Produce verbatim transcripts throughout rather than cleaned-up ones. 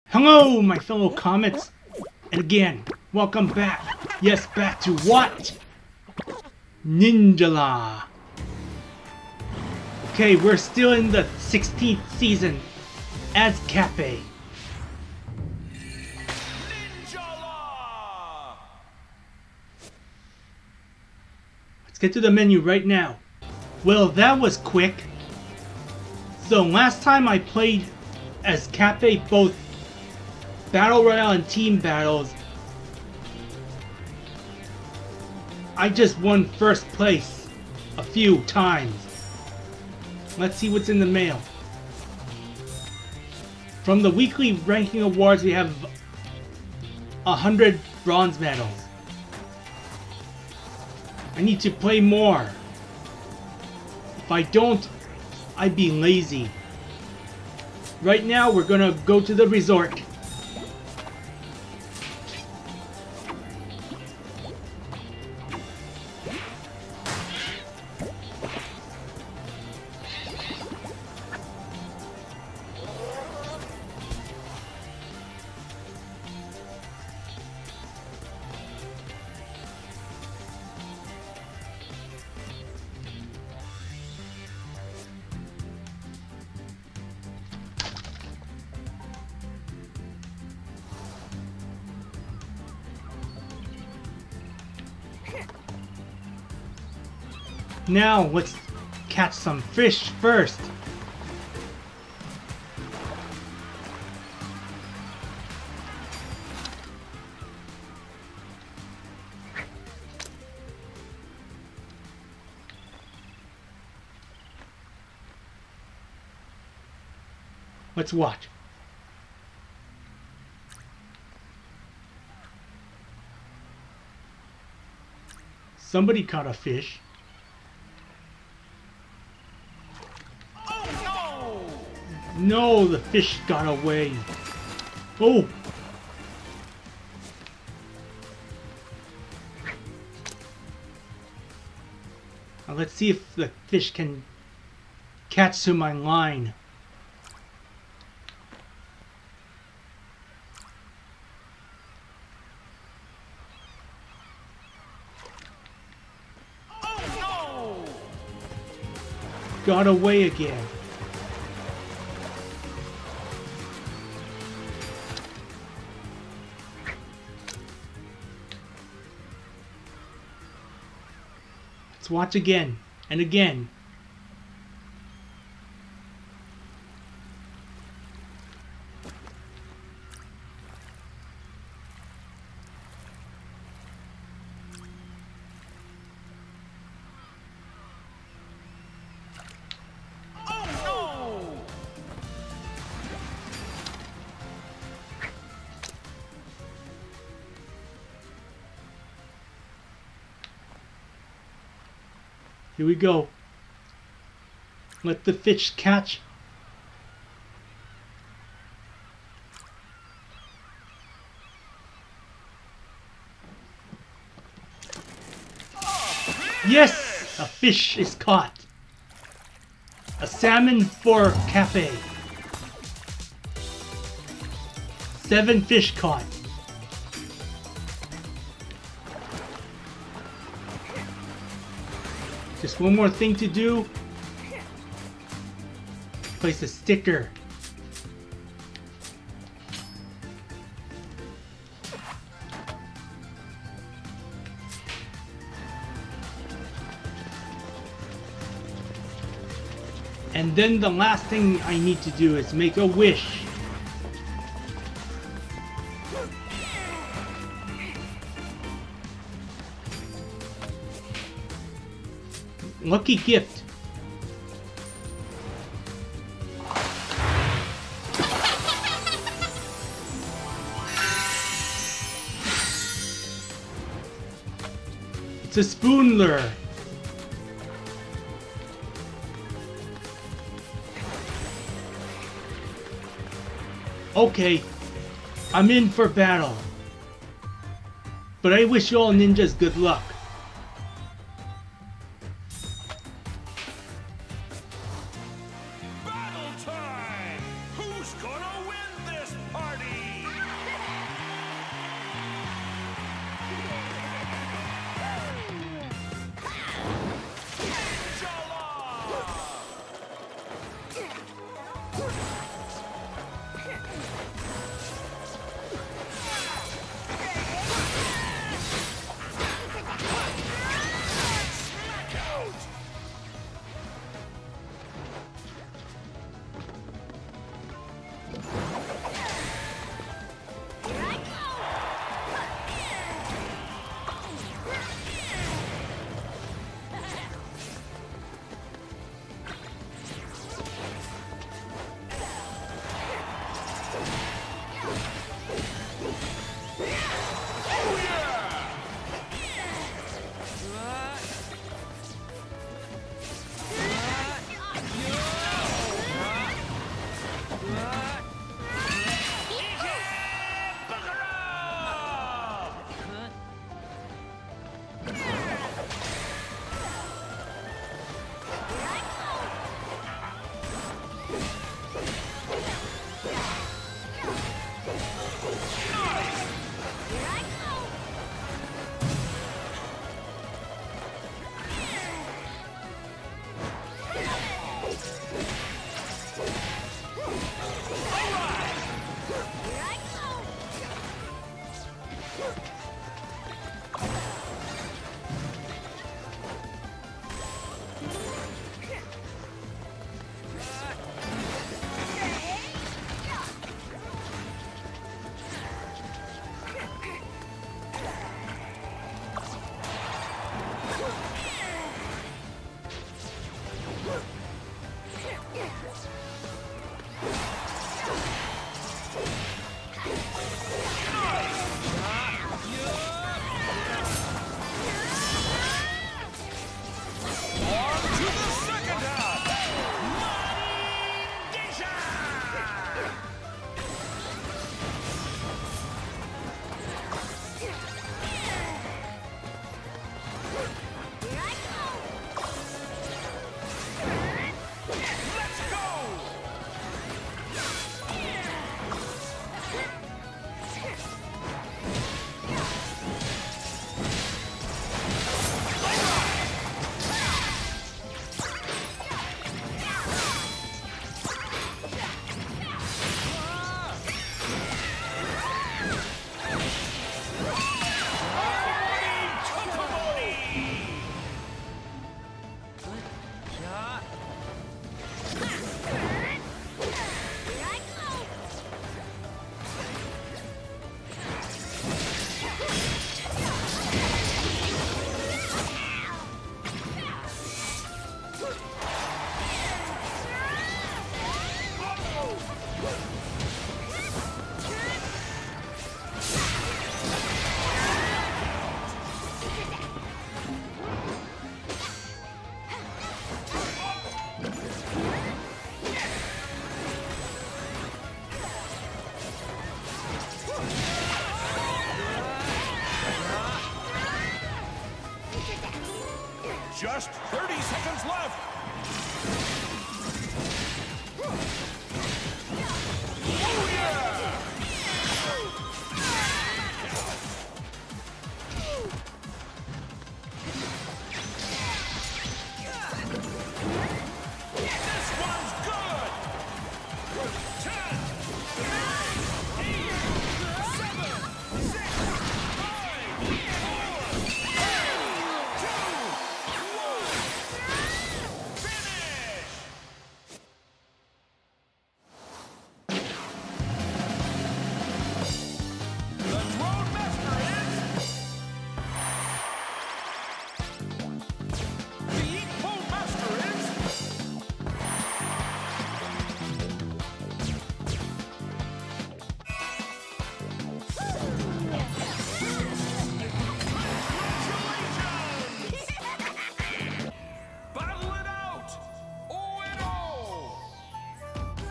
Hello, my fellow comets, and again, welcome back. Yes, back to what? Ninjala. Okay, we're still in the sixteenth season as Cafe. Ninjala! Let's get to the menu right now. Well, that was quick. So last time I played as Cafe, both Battle Royale and Team Battles, I just won first place a few times. Let's see what's in the mail. From the weekly ranking awards, we have a hundred bronze medals. I need to play more. If I don't, I'd be lazy. Right now, we're gonna go to the resort. Now, let's catch some fish first. Let's watch. Somebody caught a fish. No, the fish got away. Oh! Now let's see if the fish can catch to my line. Oh, no! Got away again. Let's watch again and again. Oh, no! Here we go. Let the fish catch. Yes! A fish is caught. A salmon for Cafe. Seven fish caught. Just one more thing to do. Place a sticker. And then the last thing I need to do is make a wish. Lucky gift. It's a spoon lure. Okay, I'm in for battle. But I wish you all ninjas good luck. Battle time! Who's gonna win this party? Just thirty seconds left. Oh, yeah! This one's good! Ten, nine, eight, seven, six, five, four, three, two, one. Finish! The Throne Master is... The Equal Master is... Congratulations! Battle it out! Oh and oh!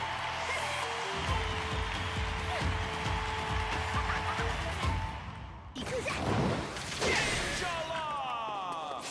Inshallah!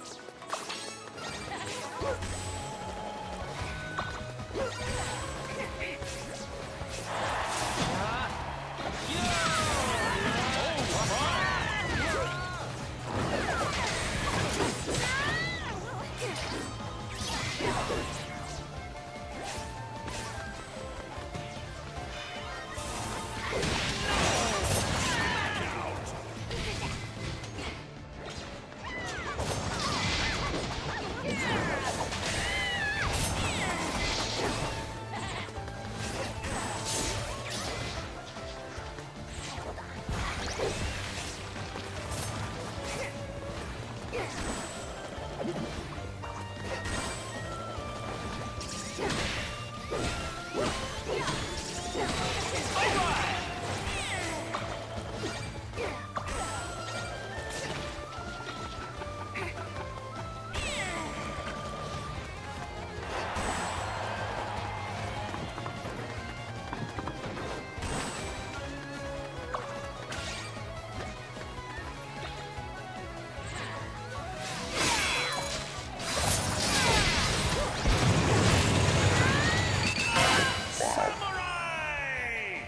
Samurai!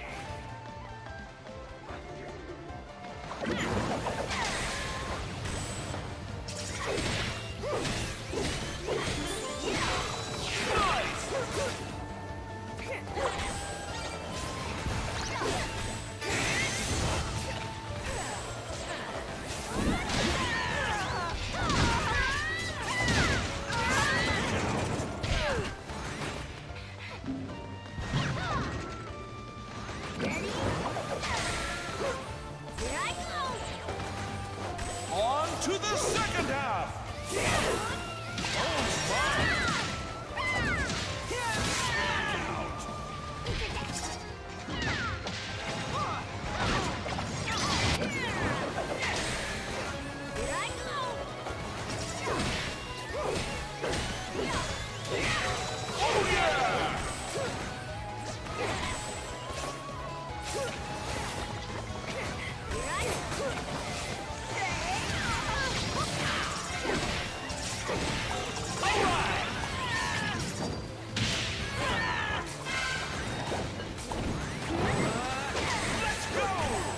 On to the second half! Oh, my! Oh, yeah! Let's go!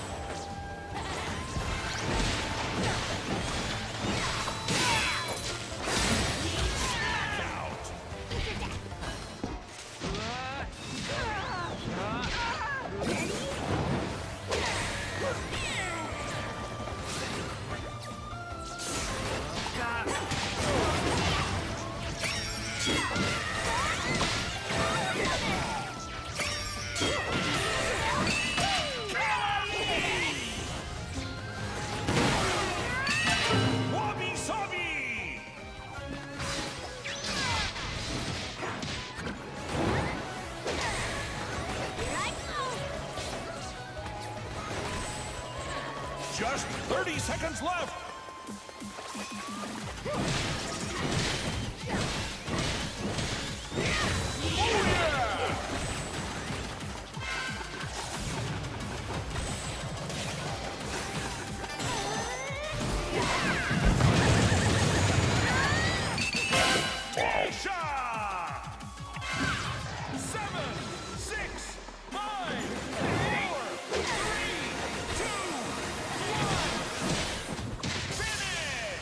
Wabi Sabi! Just thirty seconds left! Oh, yeah! Felicia! Seven, six, five, four, three, two, one. Finish!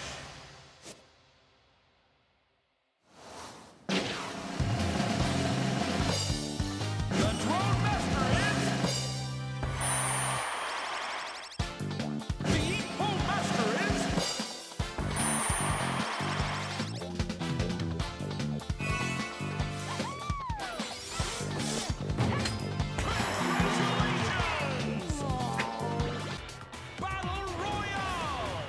The Drone Master is... The Eco Master is... Congratulations! Battle Royale!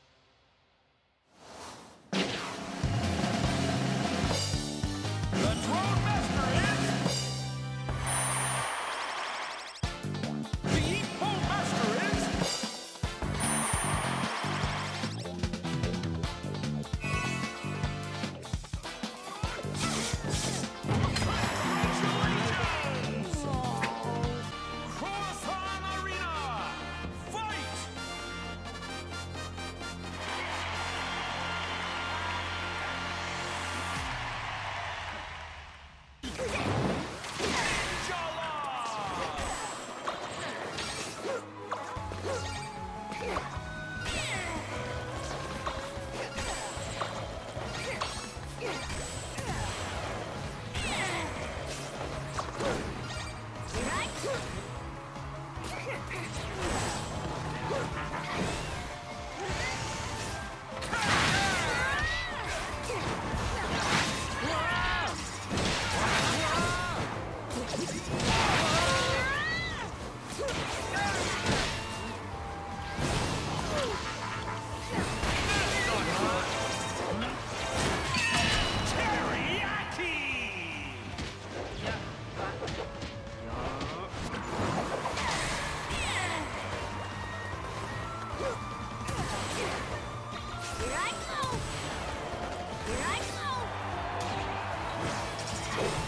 The Here I go! Here I go!